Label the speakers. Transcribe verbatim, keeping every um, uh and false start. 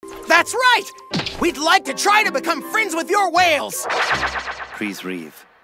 Speaker 1: That's right! We'd like to try to become friends with your whales!
Speaker 2: Please, Reeve.